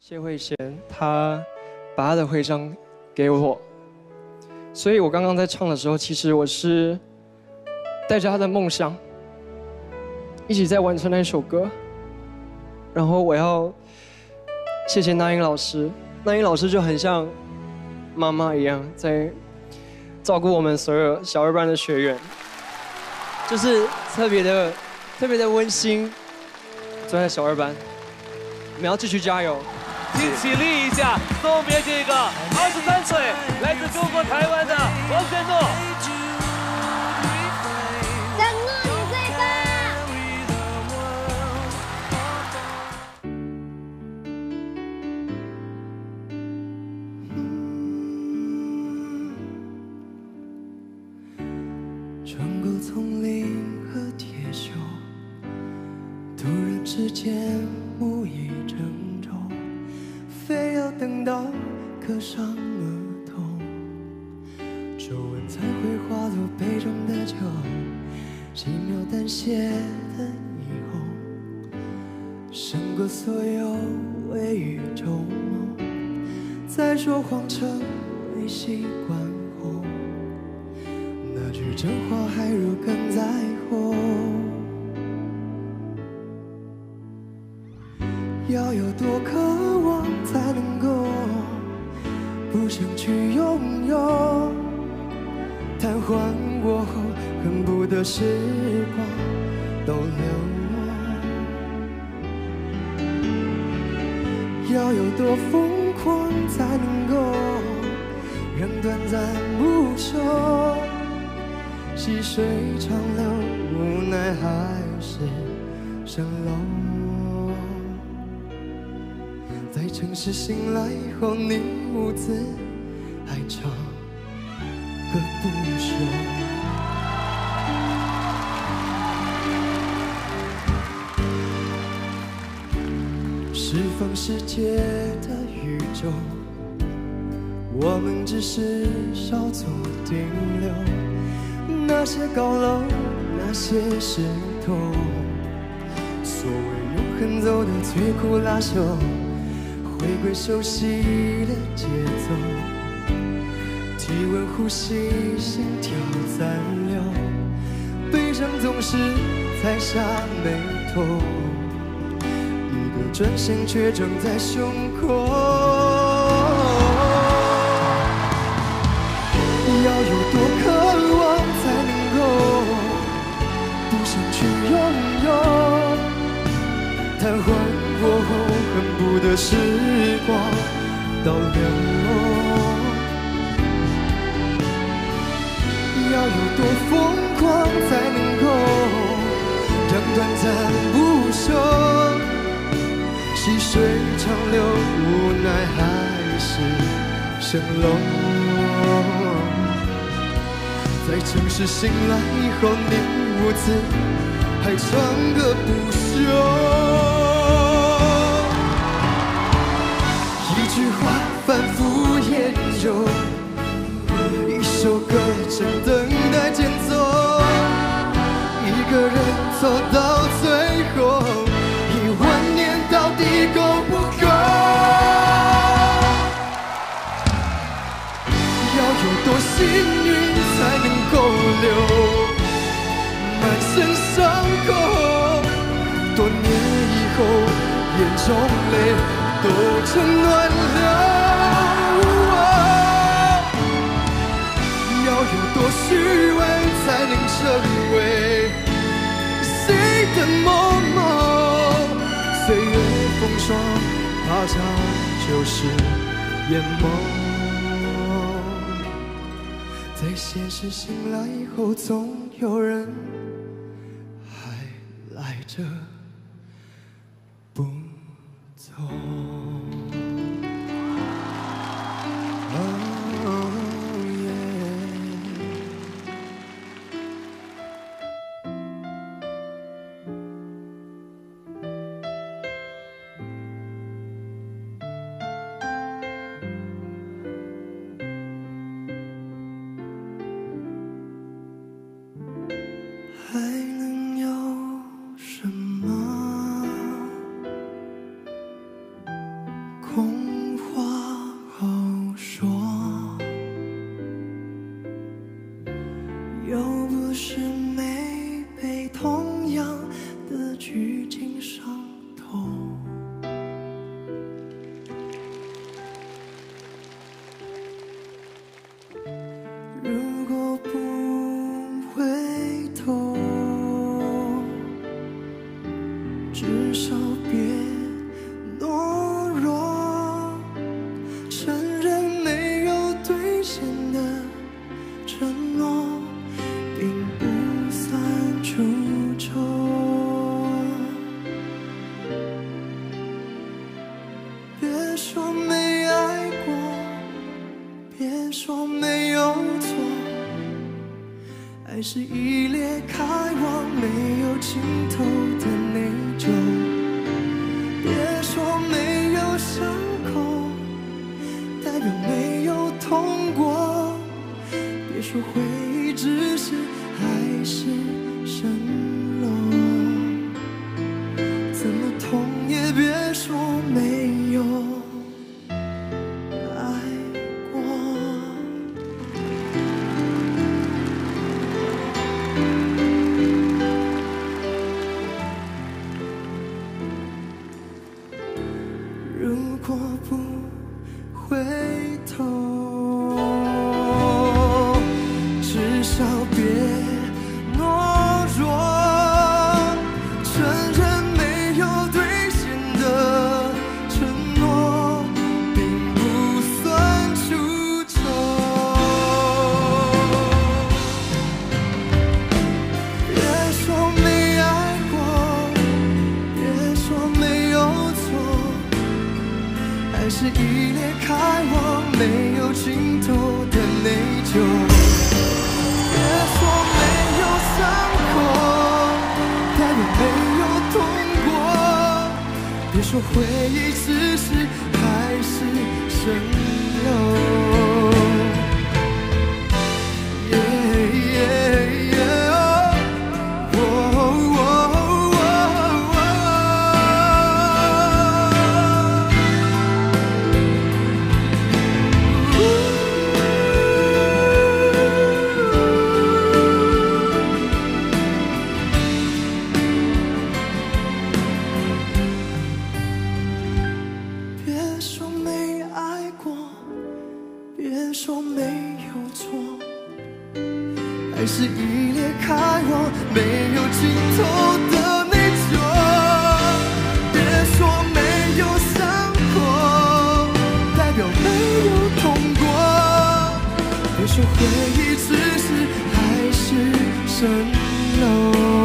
谢慧贤他把他的徽章给我，所以我刚刚在唱的时候，其实我是带着他的梦想一起在完成那首歌。然后我要谢谢那英老师，那英老师就很像妈妈一样，在照顾我们所有小二班的学员，就是特别的温馨。坐在小二班，我们要继续加油。 请起立一下，送别这个23岁来自中国台湾的王轩诺。 张诺，你最棒！ 穿过丛林和铁锈，突然之间无意争宠，非要等到刻上额头，皱纹才会化作杯中的酒，轻描淡写的以后，胜过所有未雨绸缪，再说谎成为习惯后，那句真话还如鲠在喉。要有多渴望才能够不想去拥有，瘫痪过后恨不得时光倒流。要有多疯狂才能够让短暂不朽，细水长流，无奈还是蜃楼。在城市醒来以后，你兀自还唱歌不休。释放世界的宇宙，我们只是稍作停留。那些高楼，那些石头，所谓永恒走的摧枯拉朽，回归熟悉的节奏，体温呼吸，心跳暂留，悲伤总是在下眉头，一个转身却撞在胸口。要有多渴望才能够不想去拥有，瘫痪过后恨不得时光倒流。要有多疯狂才能够让短暂不朽，细水长流，无奈还是蜃楼。在城市醒来以后，你兀自还唱歌不休。一句话反复研究，一首歌正等待间奏，一个人走到最后，10000年到底够不够？要有多幸运才能够留满身伤口，多年以后眼中泪都成暖流。要有多虚伪才能成为谁的某某？岁月风霜，怕它就是眼眸。在现实醒来以后，总有人还赖着不走。还能有什么？ 空话好说，又不是没被同样的剧情伤透。如果不回头，至少别懦弱，承认没有兑现的承诺，并不算出丑。别说没爱过，别说没有错，爱是一裂开往没有尽头的内疚。别说没有伤口，代表没有痛过。别说回忆只是海市蜃楼，怎么痛也别说没有爱过。如果不回头，至少别懦弱，承认没有兑现的承诺，并不算出丑。别说没爱过，别说没有错，爱是一裂开往没有尽头的内疚。别说没有伤口，代表没有痛过。别说回忆只是海市蜃楼。别说没爱过，别说没有错，爱是一裂开往没有尽头的内疚。别说没有伤口，代表没有痛过。别说回忆只是海市蜃楼。